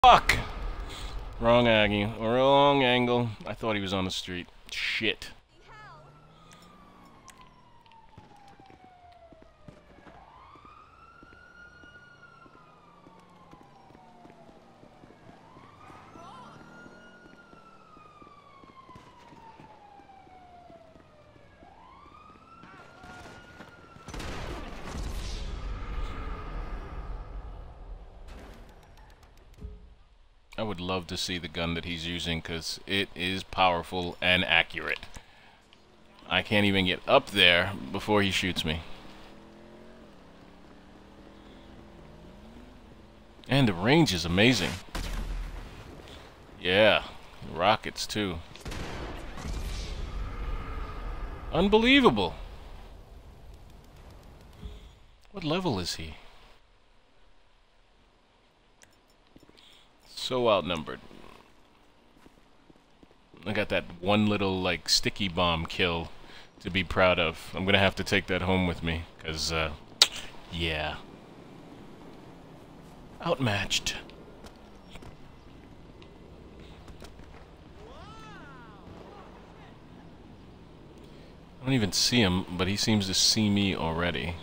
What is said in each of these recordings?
Fuck! Wrong angle. Wrong angle. I thought he was on the street. Shit. I would love to see the gun that he's using because it is powerful and accurate. I can't even get up there before he shoots me. And the range is amazing. Yeah, rockets too. Unbelievable. What level is he? So outnumbered. I got that one little, like, sticky bomb kill to be proud of. I'm gonna have to take that home with me, because, yeah. Outmatched. I don't even see him, but he seems to see me already.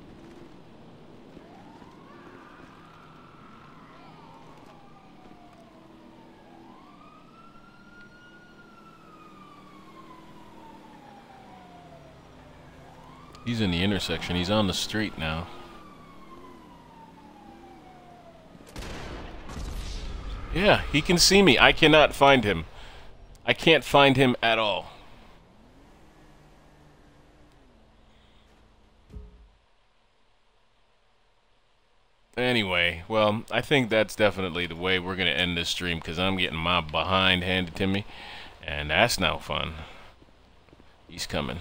He's in the intersection. He's on the street now. Yeah, he can see me. I cannot find him. I can't find him at all. Anyway, well, I think that's definitely the way we're going to end this stream because I'm getting my behind handed to me. And that's no fun. He's coming.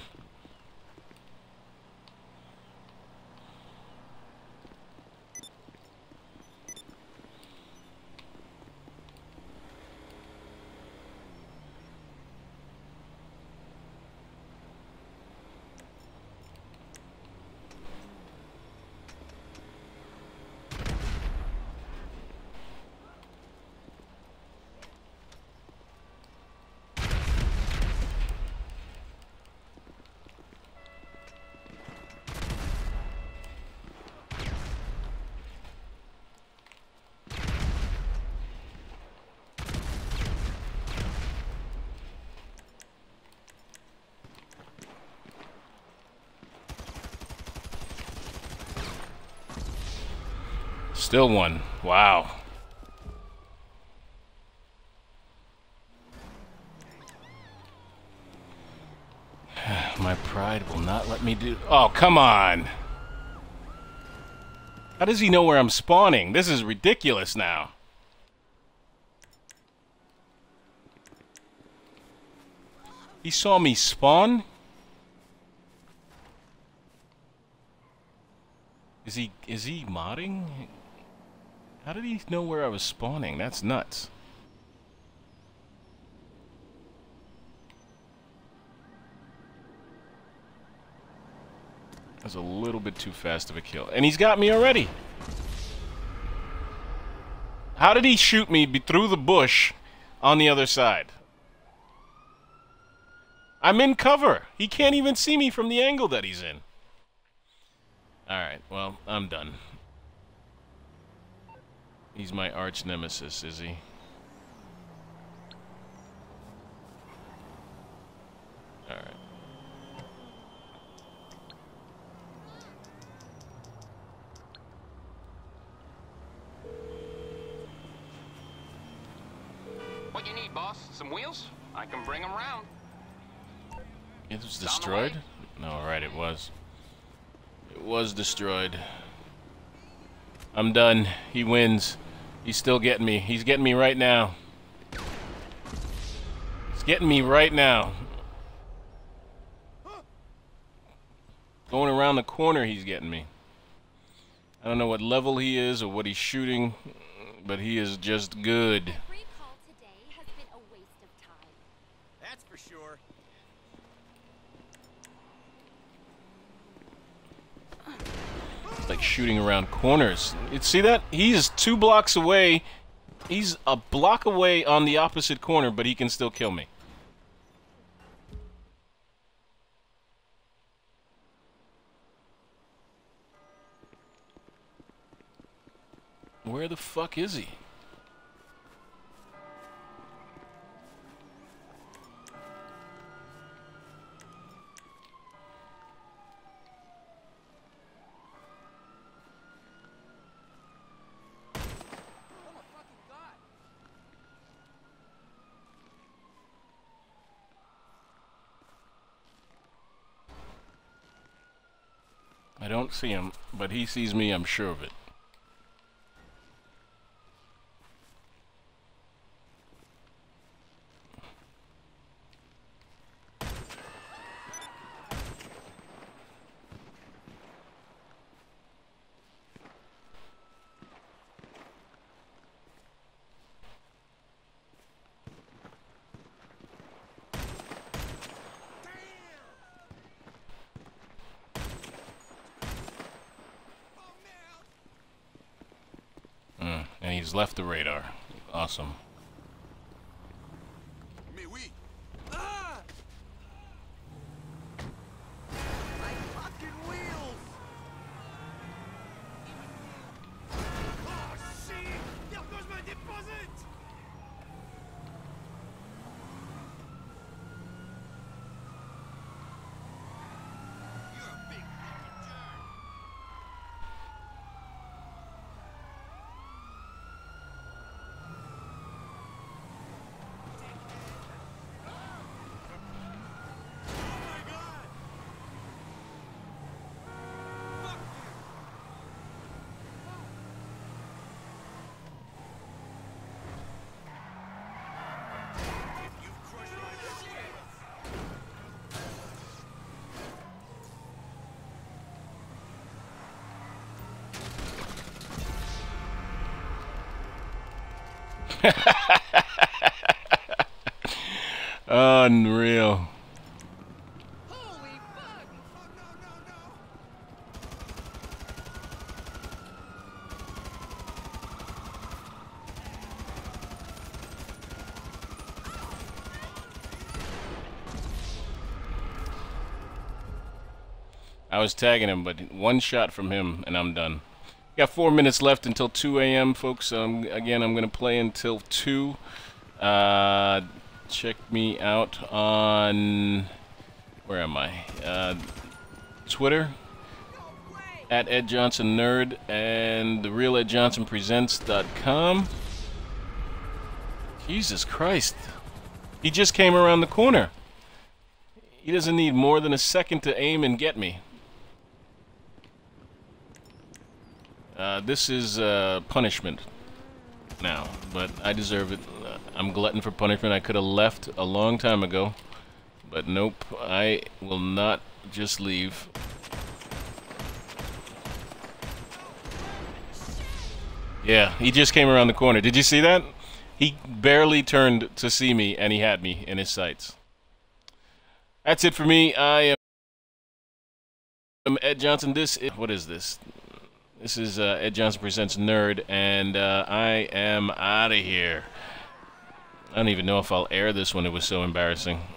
Still one. Wow. My pride will not let me do... Oh, come on! How does he know where I'm spawning? This is ridiculous now. He saw me spawn? Is he modding? How did he know where I was spawning? That's nuts. That's a little bit too fast of a kill. And he's got me already. How did he shoot me through the bush on the other side? I'm in cover. He can't even see me from the angle that he's in. Alright, well, I'm done. He's my arch nemesis, is he? Alright. What you need, boss? Some wheels? I can bring them round. It was destroyed? No, alright, it was. It was destroyed. I'm done. He wins. He's still getting me. He's getting me right now. He's getting me right now. Going around the corner, he's getting me. I don't know what level he is or what he's shooting, but he is just good. Recall today has been a waste of time. That's for sure. It's like shooting around corners. You see that? He is 2 blocks away, He's a block away on the opposite corner, but he can still kill me. Where the fuck is he? I don't see him, but he sees me, I'm sure of it. And he's left the radar. Awesome. Mais oui. Ah! My fucking wheels! Oh shit! There goes my deposit! You're a big fucking jerk. Unreal. Holy fuck! Oh no no no! I was tagging him, but one shot from him, and I'm done. Got 4 minutes left until 2 a.m., folks. Again, I'm going to play until 2. Check me out on... Where am I? Twitter, at Ed Johnson Nerd, and therealedjohnsonpresents.com. Jesus Christ. He just came around the corner. He doesn't need more than a second to aim and get me. This is punishment now, but I deserve it. I'm glutton for punishment. I could have left a long time ago, but nope, I will not just leave. Yeah, he just came around the corner. Did you see that? He barely turned to see me, and he had me in his sights. That's it for me. I am Ed Johnson. What is this? This is Ed Johnson Presents Nerd, and I am out of here. I don't even know if I'll air this one. It was so embarrassing.